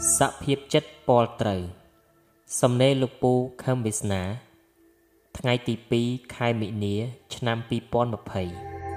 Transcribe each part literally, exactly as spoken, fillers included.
สะเพียบจัดปอลเตอร์สำเนลูกปูคำวิสนาไงตีปีคายมิเนียชนำปีปอนมาเพย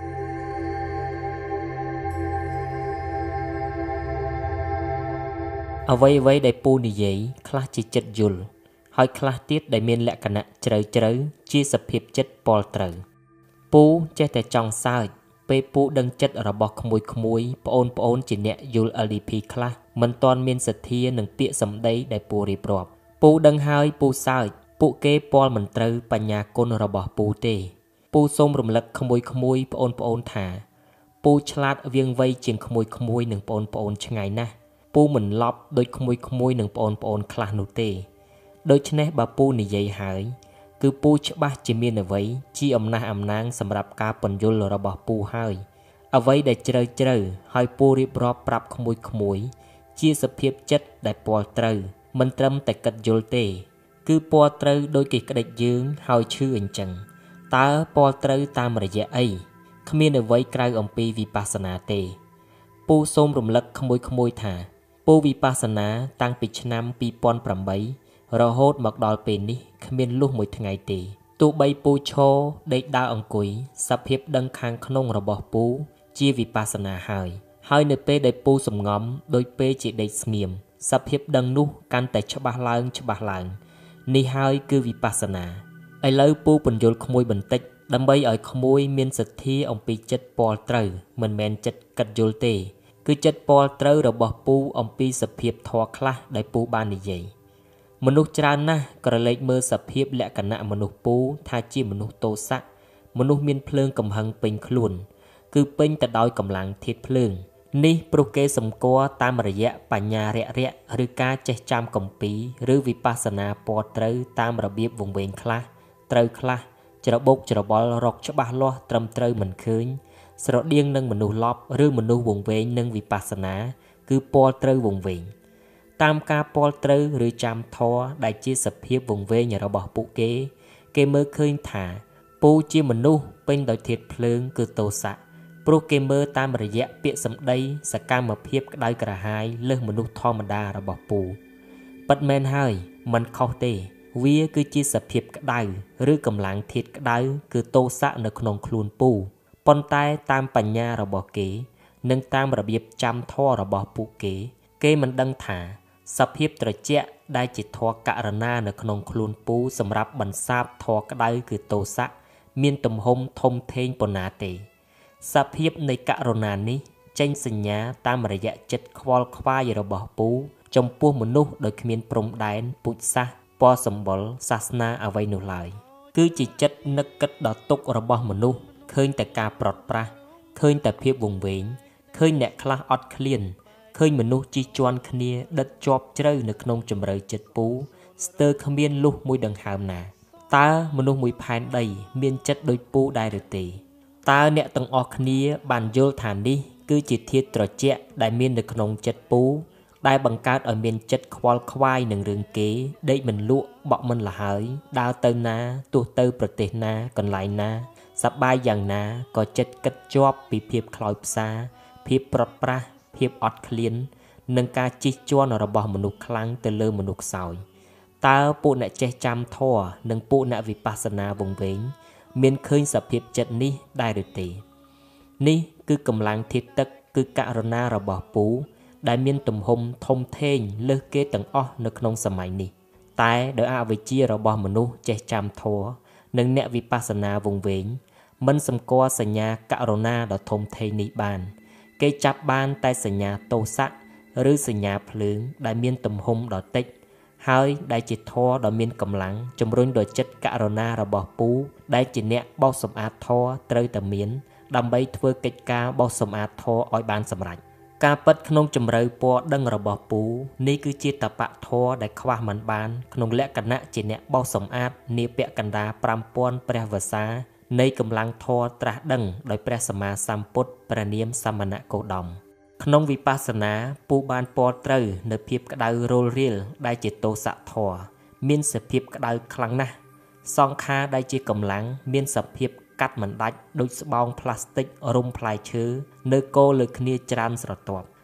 เอาไว้ไว้ได้ปูนิยัยคลาจิจัดยุลหอยคลาติดได้เมียนแหลกกันนะเจริญเจริญจีสะเพียบจัดปอลเตอร์ปูเจแต่จองสายไปปูดังจัดระบอกขโมยขโมยปอนปอนจีเนยุลอลีพีคลามันตอนเมียนสัตย์หนึ่งเปียสำได้ได้ปูรีปรอบปูดังหายปูสายปูเกปอลมันเตอปัญญากลระบอกปูเตปูส้มรำลักขโมยขโมยปอนปอนถาปูฉลาดเวียงไวเจียงขโมยขโมยหนึ่งปอนปอนชไงนะปูเหมือนล็อบโดยขโมยขโมยหนึ่งปอนปอนคลานุเตโดยชนะบาปูนิยัยหายคือปูฉบับจิมีนเอาไว้จีอำนาจอำนางสำหรับการปนยุลระบอกปูหายเอาไว้ได้เจริญเจริญให้ปูรีบรอบปรับขโมยขโมยจีสะเพียบจัดได้ปอลเตอร์มันตรมแต่กัดยุลเตคือปอลเตอร์โดยกิจกระดิยืงหายชื่ออันจังตาปอลเตอร์ตามระยะไอขมีนเอาไว้ไกลอมปีวิปัสนาเตปูส้มรำลักขโมยขโมยถาปูวิปัสนาตั้งปิชนำปีปอนปรำใบเราโหดหมักดอลเป็นนี้ขมีนลูกมวยทั้งไงเตตัวใบปูโชได้ดาวอังกุยสะเพียบดังคางขนงระบอกปูจีวิปัสนาหายหายในเป้ได้ปูสมงอมโดยเป้จีได้เงียมสะเพียบดังนุกันแต่ฉบับลางฉบับลางนี่หายคือวิปัสนาไอเล่าปูปนโยลขโมยบันติกดำใบไอขโมยเมียนสัตทีองปีจัดปอลเตอร์มันแมนจัดกัดโยลเตคือจัดปอลเตอร์ระบอกปูองปีสะเพียบทอคลาได้ปูบานใหญ่มนุษย์จานนะกระเล็กเมื่อสะเพียบและกันนะมนุษย์ปูทาจีมนุษย์โตสะมนุษย์เมียนเพลิงกำหังเป็นขลุ่นคือเป็นแต่ดอยกำลังเทียดเพลิงนี่โปรเกสมกัวตามระยะปัญญาเระเระหรือการเจจามกำปีหรือวิปัสนาปอเตอร์ตามระเบียบวงเวงคลาเตอร์คลาจะระบกจะระบอลรอกฉบับล้อตรมเตอร์เหมือนคืนสระเดียงนั่งมนุษย์ลอบหรือมนุษย์วงเวงนั่งวิปัสนาคือปอเตอร์วงเวงตามการปอเตอร์หรือจามทอได้จีสเพียบวงเวงอย่าระบอกปุเกเกเมื่อคืนถาปูจีมนุษย์เป็นโดยเทียดเพลิงคือโตสะโปรเกมเมอร์ตามระยะเปียสำได้สกามมาเพียบได้กระหายเลือกมนุษย์ธรรมดาระบอกปูปัดแมนให้มันเข้าเตวีคือจีสเพียบกระได้หรือกำลังเทียดกระได้คือโตสะในขนมคลูนปูปนตายตามปัญญาระบอกเก๋นึ่งตามระเบียบจำท่อระบอกปูเก๋เก๋มันดังถาสเพียบตระเจาะได้จิตทอกะระนาในขนมคลูนปูสำหรับบรรซาบทอกระได้คือโตสะเมียนตุ่มหมทมเทงปนาเตสเพียบในกะรนานี้เจงสัญญาตามระยะจัดควอลควายระบอกปูจมปูมนุษย์โดยเมียนปรมแดนปุจซะปอสมบลศาสนาเอาไว้หนุลายคือจิตจัดนักกัดดอตุกระบอกมนุษย์เคยแต่การปลอดปราเคยแต่เพียบวงเวงเคยแนคลาออดเคลียนเคยมนุษย์จีจวนคเนียดัดจอบเจริญในขนมจำเริญจัดปูสเตอร์ขมีนลูกมวยดังหามนาตามนุษย์มวยพานใดเมียนจัดโดยปูได้หรือตีตาเนี่ยต้องออกเนียบานโยลฐานนี้คือจิตเทียตรเจาะได้เมียนในขนมจัดปูได้บังการเอาเมียนจัดควอลควายหนึ่งเรื่องเก๋ได้มันลุบอกมันละหายดาวเตอร์นาตัวเตอร์ประเทศนาก่อนไหลนาสบายอย่างนาก็จัดกัดจอบปีเพียบคลอยซาเพียบปลอดปราเพียบอดเคลียนหนึ่งการจิจวนระบอบมนุษย์ครั้งเตลือมนุษย์สาวตาปูเนเจจำท่อหนึ่งปูเนวิปัสนาวงเวงเมียนเคยสเพียบจัดนี้ได้หรือตีนี่คือกำลังทิศตึกคือกะรนาระบอบปูได้เมียนตุ่มหมทมเทงเลือกเกตังอ้อในขนมสมัยนี้แต่โดยอาวิจีระบอบมนุษย์เจจำท่อหนึ่งเนวิปัสนาวงเวงมันสมกอสัญญากะรนาดอทมเทนิบานเกจับบานแต่สัญญาโตสะหรือสัญญาเพลิงได้เมียนตุ่มหมดอติกหายได้จิตทอดอเมียนกำลังจมรุ่นโดยจัดกะรนาระบอบปูได้จิตเนะเบาสมอาทอเตยแต่เมียนดำใบเทือกิจกาเบาสมอาทออ้อยบานสำรัจการปัดขนมจำเริญปอดังระบอบปูนี่คือจิตตะปะทอได้คว้ามันบานขนมและกันนะจิตเนะเบาสมอาดเนียเปะกันดาปรำปอนแปรภาษาในกำลังทอตราดังโดยแปรสมาสัมพุทธประเนียมสมณะโกดอมขนมวิปัสนาปูบานปอเตอร์ในเพียบกระดาโรลเรียลได้จิตโตสะทอมีนสเพียบกระดาครั้งนะซองคาได้จิตกำลังมีนสเพียบกัดมันดัดโดยสบองพลาสติกรุมพลายเชื้อเนโกเลยคเนียจานสระตอบ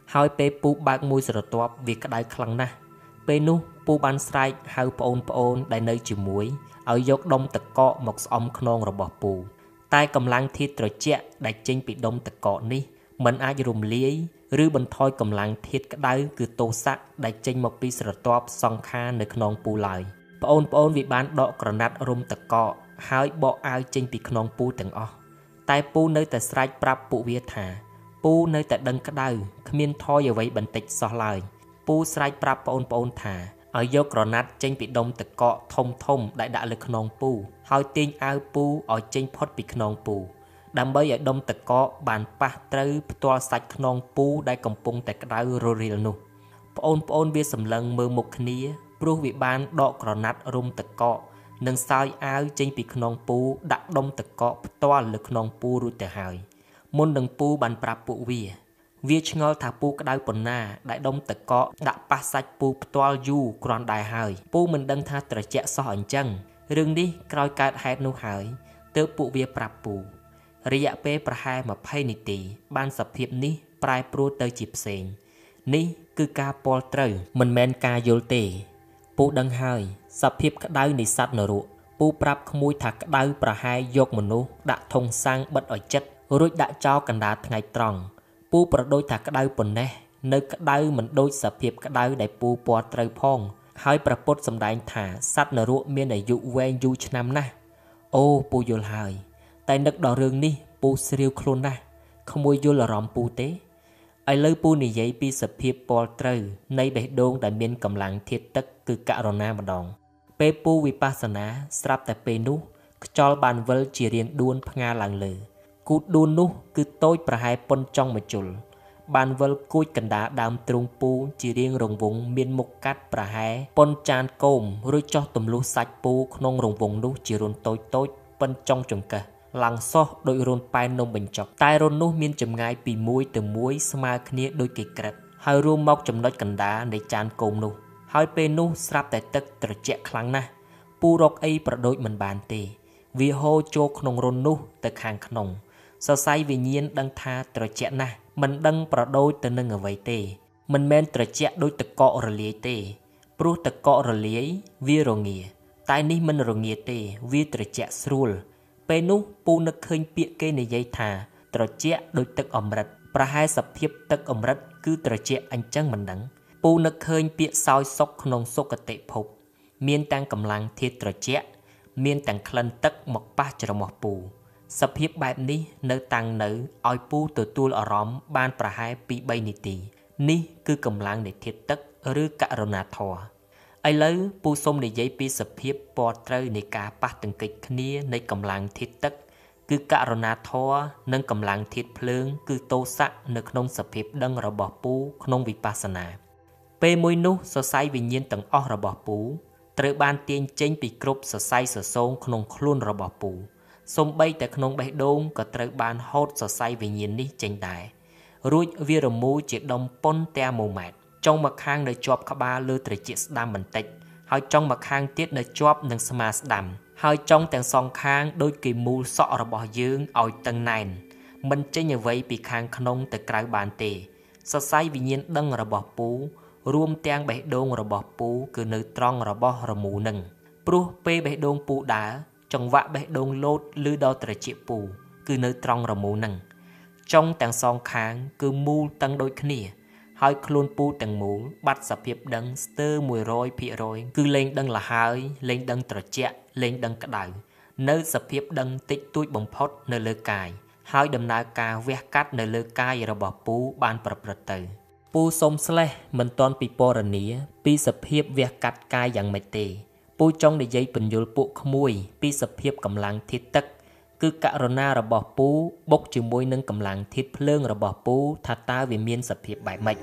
ហើយពេលពូបើកមួយស្រទាប់វាក្តៅខ្លាំងណាស់ពេលនោះពូបានស្រែកហៅប្អូនប្អូនដែលនៅជាមួយឲ្យយកដុំទឹកកកមកស្អំខ្នងរបស់ពូតែកម្លាំងធាតុត្រជាក់ដែលចេញពីដុំទឹកកកនេះមិនអាចរំលាយឬបន្ថយកម្លាំងធាតុក្តៅគឺទោសៈដែលចេញមកពីស្រទាប់សង្ខារនៅក្នុងពូឡើយប្អូនប្អូនវាបានដកក្រណាត់រុំទឹកកកហើយបកអាវចេញពីក្នុងពូទាំងអស់តែពូនៅតែស្រែកប្រាប់ពួកវាថាពូនៅតែដឹងក្តៅគ្មានថយអ្វីបន្តិចសោះឡើយពូស្រែកប្រាប់ប្អូនប្អូនថាឲ្យយកក្រណាត់ចេញពីដុំទឹកកកធំធំដែលដាក់លើខ្នងពូហើយទាញអាវពូឲ្យចេញផុតពីខ្នងពូដើម្បីឲ្យដុំទឹកកកបានប៉ះត្រូវផ្ទាល់សាច់ខ្នងពូដែលកំពុងតែក្តៅររៀលនោះប្អូនប្អូនវាសម្លឹងមើលមុខគ្នាព្រោះវាបានដកក្រណាត់រុំទឹកកកនិងសោយអាវចេញពីខ្នងពូដាក់ដុំទឹកកកផ្ទាល់លើខ្នងពូរួចទៅហើយមុននឹងពូបានប្រាប់ពួកវាវាឆ្ងល់ថាពូក្តៅប៉ុណ្ណាដែលដុំទឹកកកដាក់ប៉ះសាច់ពូផ្ទាល់យូរគ្រាន់ដែរហើយពូមិនដឹងថាត្រជាក់សោះអញ្ចឹងរឿងនេះក្រោយកើតហេតុនោះហើយទើបពួកវាប្រាប់ពូរយៈពេលប្រហែលម្ភៃនាទីបានសភាពនេះប្រែប្រួលទៅជាផ្សេងនេះគឺការពាល់ត្រូវមិនមែនការយល់ទេពូដឹងហើយសភាពក្តៅនៃសត្វនរកពូប្រាប់ក្មួយថាក្តៅប្រហែលយកមនុស្សដាក់ធុងសាំងបិទឲ្យជិតរួចដាក់ចោលកណ្ដាលថ្ងៃត្រង់ពូប្រដូចថាក្តៅប៉ុណ្ណេះនៅក្តៅមិនដូចសភាពក្តៅដែលពូពាល់ត្រូវផងហើយព្រះពុទ្ធសម្ដែងថាសត្វនរកមានអាយុវែងយូរឆ្នាំណាស់អូពូយល់ហើយតែនឹកដល់រឿងនេះពូស្រាវខ្លួនណាស់ក្មួយយល់អារម្មណ៍ពូទេឥឡូវពូនិយាយពីសភាពពាល់ត្រូវនៃបេះដូងដែលមានកម្លាំងធាតុទឹកគឺករុណាម្ដងពេលពូវិបស្សនាស្រាប់តែពេលនោះខ្យល់បានវិលជារាងដួនផ្ងាឡើងលើគូដួននោះគឺតូចប្រហែលប៉ុនចុងម្ជុលបានវិលគួចកណ្ដាលដើមទ្រូងពូជារាងរង្វង់មានមុខកាត់ប្រហែលប៉ុនចានគោមរួចចោះទម្លុះសាច់ពូក្នុងរង្វង់នោះជារុនតូចតូចប៉ុនចុងចង្កឹះឡើងសោះដោយរុនប៉ែននំបញ្ចុកតែរុននោះមានចម្ងាយពីមួយទៅមួយស្មើគ្នាដូចគេក្រិតហើយរួមមកចំណុចកណ្ដាលនៃចានគោមនោះហើយពេលនោះស្រាប់តែទឹកត្រជាក់ខ្លាំងណាស់ពូរកអីប្រដូចមិនបានទេវាហូរចូលក្នុងរុននោះទៅខាងក្នុងសរសៃវិញ្ញាណដឹងថាត្រជាក់ណាស់មិនដឹងប្រដូចទៅនឹងអ្វីទេមិនមែនត្រជាក់ដូចទឹកកករលាយទេព្រោះទឹកកករលាយវារងាតែនេះមិនរងាទេវាត្រជាក់ស្រួលពេលនោះពូនឹកឃើញពាក្យគេនិយាយថាត្រជាក់ដូចទឹកអម្រឹតប្រហែលសភាពទឹកអម្រឹតគឺត្រជាក់អញ្ចឹងមិនដឹងពូនឹកឃើញពាក្យសោយសុខក្នុងសុគតិភពមានទាំងកម្លាំងធាតុត្រជាក់មានទាំងក្លិនទឹកមកប៉ះច្រមុះពូសភាពបែបនេះនៅតាំងនៅឲ្យពូទទួលអារម្មណ៍បានប្រហែលពីរបីនាទីនេះគឺកម្លាំងនៃធាតុទឹកឬករុណាធម៌ឥឡូវពូសូមនិយាយពីសភាពពណ៌ត្រូវនៃការប៉ះទង្គិចគ្នានៃកម្លាំងធាតុទឹកគឺករុណាធម៌និងកម្លាំងធាតុភ្លើងគឺទោសៈនៅក្នុងសភាពដឹងរបស់ពូក្នុងវិបស្សនាពេលមួយនោះសរសៃវិញ្ញាណទាំងអស់របស់ពូត្រូវបានទាញចេញពីគ្រប់សរសៃសសងក្នុងខ្លួនរបស់ពូសូម្បីតែក្នុងបេះដូងក៏ត្រូវបានហូតសរសៃវិញ្ញាណនេះចេញដែររួចវារមូរជាដុំប៉ុនតែម៉ូម៉ែត្រចុងម្ខាងនៅជាប់ក្បាលលើត្រចៀកស្ដាំបន្តិចហើយចុងម្ខាងទៀតនៅជាប់នឹងស្មាស្ដាំហើយចុងទាំងសងខាងដូចគេមូលសក់របស់យើងឲ្យតឹងណែនមិនចេញអ្វីពីខាងក្នុងទៅក្រៅបានទេសរសៃវិញ្ញាណដឹងរបស់ពូរួមទាំងបេះដូងរបស់ពូគឺនៅត្រង់របស់រមូរនឹងព្រោះពេលបេះដូងពូដើរចង្វាក់បេះដូងលោតឬដល់ត្រចៀកពូគឺនៅត្រង់រមូរនឹងចុងទាំងសងខាងគឺមូលតឹងដូចគ្នាហើយខ្លួនពូទាំងមូលបាត់សភាពដឹងស្ទើរមួយរយភាគរយគឺលែងដឹងលហើយលែងដឹងត្រជាក់លែងដឹងក្តៅនៅសភាពដឹងតិចតួចបំផុតនៅលើកាយហើយដំណើរការវះកាត់នៅលើកាយរបស់ពូបានប្រព្រឹត្តទៅពូសុំស្លេះមិនទាន់ពិពណ៌នាពីសភាពវះកាត់កាយយ៉ាងម៉េចទេពូចង់និយាយពន្យល់ពួកក្មួយពីសភាពកម្លាំងធាតុទឹកគឺករុណារបស់ពូបុកជាមួយនឹងកម្លាំងធាតុភ្លើងរបស់ពូថាតើវាមានសភាពបែបម៉េច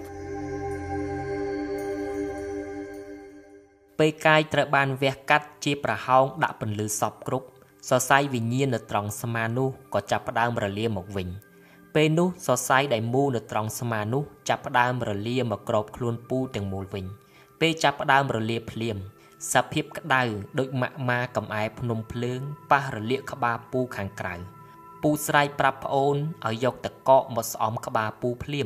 ពេលកាយត្រូវបានវះកាត់ជាប្រហោងដាក់ពន្លឺសពគ្រប់សរសៃវិញ្ញាណនៅត្រង់ស្មានោះក៏ចាប់ផ្ដើមរលាមកវិញពេលនោះសរសៃដែលមូលនៅត្រង់ស្មានោះចាប់ផ្ដើមរលាមកក្របខ្លួនពូទាំងមូលវិញពេលចាប់ផ្ដើមរលាភ្លាមសភាពក្តៅដូចម៉ាក់ម៉ាកំអែភ្នំភ្លើងប៉ះរលាកក្បាលពូខាងក្រៅពូស្រែកប្រាប់ប្អូនឲ្យយកទឹកកកមកស្អំក្បាលពូភ្លាម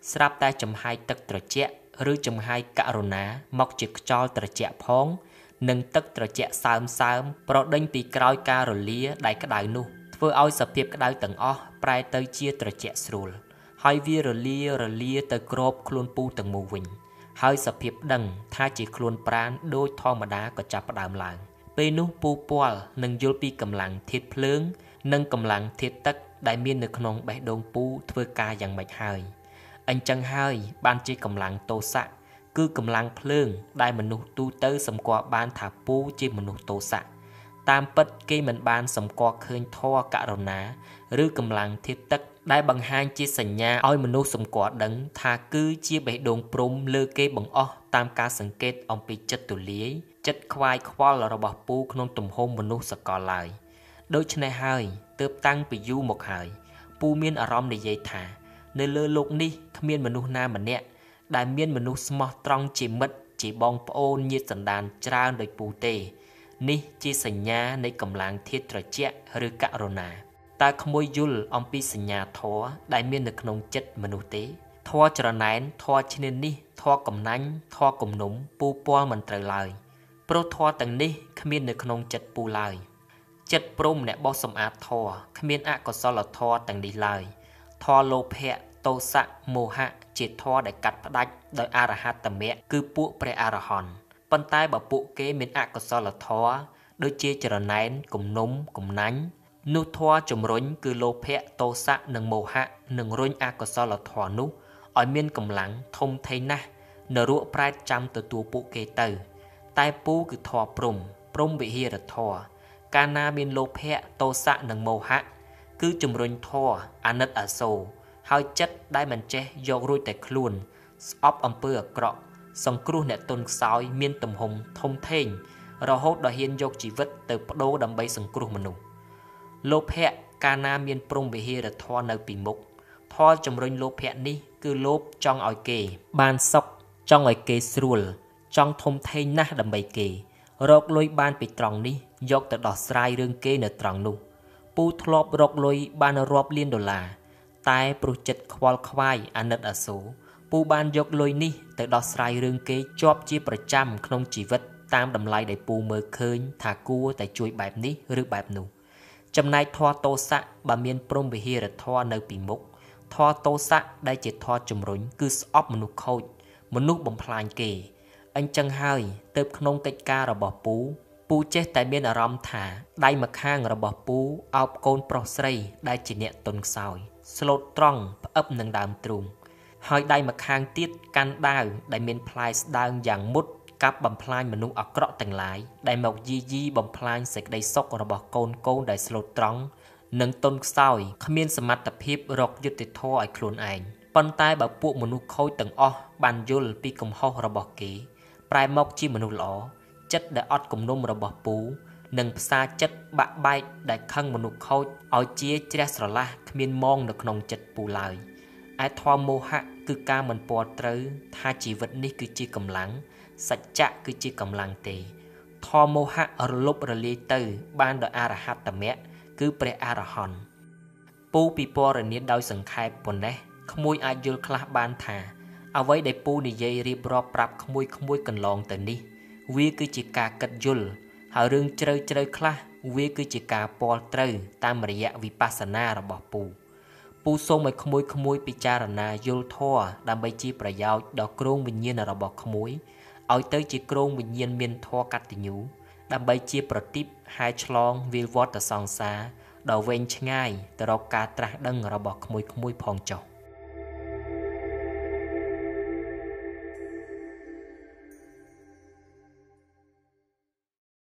ស្រាប់តែចំហាយទឹកត្រជាក់ឬចំហាយករុណាមកជាខ្យល់ត្រជាក់ផងនិងទឹកត្រជាក់សើមសើមប្រដេញពីក្រោយការរលាដែលក្តៅនោះធ្វើឲ្យសភាពក្តៅទាំងអស់ប្រែទៅជាត្រជាក់ស្រួលហើយវារលារលាទៅគ្របខ្លួនពូទាំងមូលវិញហើយសភាពដឹងថាជាខ្លួនប្រាណដូចធម្មតាក៏ចាប់ផ្ដើមឡើងពេលនោះពូពាល់នឹងយល់ពីកម្លាំងធាតុភ្លើងនិងកម្លាំងធាតុទឹកដែលមាននៅក្នុងបេះដូងពូធ្វើការយ៉ាងម៉េចហើយអញ្ចឹងហើយបានជាកម្លាំងទោសៈគឺកម្លាំងភ្លើងដែលមនុស្សទូទៅសម្គាល់បានថាពូជាមនុស្សទោសៈតាមពិតគេមិនបានសម្គាល់ឃើញធម៌ករុណាឬកម្លាំងធាតុទឹកដែលបង្ហាញជាសញ្ញាឲ្យមនុស្សសម្គាល់ដឹងថាគឺជាបេះដូងព្រំលើគេបង្អស់តាមការសង្កេតអំពីចិត្តទូលាយចិត្តខ្វាយខ្វល់របស់ពូក្នុងទំហំមនុស្សសកលឡើយដូច្នេះហើយទើបតាំងពីយូរមកហើយពូមានអារម្មណ៍និយាយថានៅលើโลกនេះគ្មានមនុស្សណាម្នាក់ដែលមានមនុស្សស្មោះត្រង់ជាមិត្តជាបងប្អូនញាតិសន្តានច្រើនដោយពូទេនេះជាសញ្ញានៃកម្លាំងធាតុត្រជាក់ឬករុណាតើក្មួយយល់អំពីសញ្ញាធម៌ដែលមាននៅក្នុងចិត្តមនុស្សទេធម៌ច្រណែនធម៌ឈ្នានីសធម៌កំណាញ់ធម៌គំនុំពូពាល់មិនត្រូវឡើយព្រោះធម៌ទាំងនេះគ្មាននៅក្នុងចិត្តពូឡើយចិត្តព្រំអ្នកបោសសម្អាតធម៌គ្មានអកុសលធម៌ទាំងនេះឡើយធម៌លោភៈទោសៈមោហៈជាធម៌ដែលកាត់ផ្ដាច់ដោយអរហត្តមគ្គគឺពួកព្រះអរហន្តប៉ុន្តែបើពួកគេមានអកុសលធម៌ដូចជាច្រណែនគំនុំកំណាញ់នោះធម៌ជំរុញគឺលោភៈទោសៈនិងមោហៈនឹងរុញអកុសលធម៌នោះឲ្យមានកម្លាំងធំធេងណាស់នរកប្រែតចាំទទួលពួកគេទៅតែពូគឺធម៌ព្រំព្រំវិហារធម៌កាលណាមានលោភៈទោសៈនិងមោហៈគឺជំរុញធម៌អាណិតអាសូរហើយចិត្តដែលមិនចេះយករួចតែខ្លួនស្អប់អំពើអាក្រក់សង្គ្រោះអ្នកទុនខ្សោយមានទំហំធំធេងរហូតដល់ហ៊ានយកជីវិតទៅប្តូរដើម្បីសង្គ្រោះមនុស្សលោភៈកាលណាមានព្រំវិហារធម៌នៅពីមុខធម៌ជំរុញលោភៈនេះគឺលោភចង់ឲ្យគេបានសុខចង់ឲ្យគេស្រួលចង់ធំធេងណាស់ដើម្បីគេរកលុយបានពីត្រង់នេះយកទៅដោះស្រាយរឿងគេនៅត្រង់នោះពូធ្លាប់រកលុយបានរាប់លានដុល្លារតែព្រោះចិត្តខ្វល់ខ្វាយអាណិតអាសូរពូបានយកលុយនេះទៅដោះស្រាយរឿងគេជាប់ជាប្រចាំក្នុងជីវិតតាមតម្លៃដែលពូមើលឃើញថាគួរតែជួយបែបនេះឬបែបនោះចំណែកធម៌ទោសៈបើមានព្រំវិហារធម៌នៅពីមុខធម៌ទោសៈដែលជាធម៌ជំរុញគឺស្អប់មនុស្សខូចមនុស្សបំផ្លាញគេអញ្ចឹងហើយទើបក្នុងកិច្ចការរបស់ពូពូចេះតែមានអារម្មណ៍ថាដៃម្ខាងរបស់ពូអោបកូនប្រុសស្រីដែលជាអ្នកទុនខ្សោយស្លូតត្រង់ផ្អឹបនឹងដើមទ្រូងហើយដៃម្ខាងទៀតកាន់ដាវដែលមានផ្លែស្ដើងយ៉ាងមុតកាប់បំផ្លាញមនុស្សអាក្រក់ទាំងឡាយដែលមកយីយីបំផ្លាញសេចក្តីសុខរបស់កូនកូនដែលស្លូតត្រង់និងទុនខ្សោយគ្មានសមត្ថភាពរកយុត្តិធម៌ឲ្យខ្លួនឯងប៉ុន្តែបើពួកមនុស្សខូចទាំងអស់បានយល់ពីកំហុសរបស់គេប្រែមកជាមនុស្សល្អចិត្តដែលអត់គំនុំរបស់ពូនិងផ្សារចិត្តបាក់បែកដែលខឹងមនុស្សខូចឲ្យជាជ្រះស្រឡះគ្មានមងនៅក្នុងចិត្តពូឡើយឯធម៌មោហៈគឺការមិនពាល់ត្រូវថាជីវិតនេះគឺជាកម្លាំងសច្ចៈគឺជាកម្លាំងទេធម៌មោហៈរលប់រលាយទៅបានដោយអរហត្តមគ្គគឺព្រះអរហន្តពូពិពណ៌នាដោយសង្ខេបប៉ុណ្ណេះក្មួយអាចយល់ខ្លះបានថាអ្វីដែលពូនិយាយរៀបរាប់ប្រាប់ក្មួយក្មួយកន្លងទៅនេះវាគឺជាការគិតយល់ហើយរឿងជ្រៅជ្រៅខ្លះវាគឺជាការពាល់ត្រូវតាមរយៈវិបស្សនារបស់ពូពូសូមឲ្យក្មួយក្មួយពិចារណាយល់ធម៌ដើម្បីជាប្រយោជន៍ដល់គ្រោងវិញ្ញាណរបស់ក្មួយឲ្យទៅជាគ្រោងវិញ្ញាណមានធម៌កតញ្ញូដើម្បីជាប្រទីបហែឆ្លងវាលវដ្តសង្សារដ៏វែងឆ្ងាយទៅរកការត្រាស់ដឹងរបស់ក្មួយក្មួយផងចុះ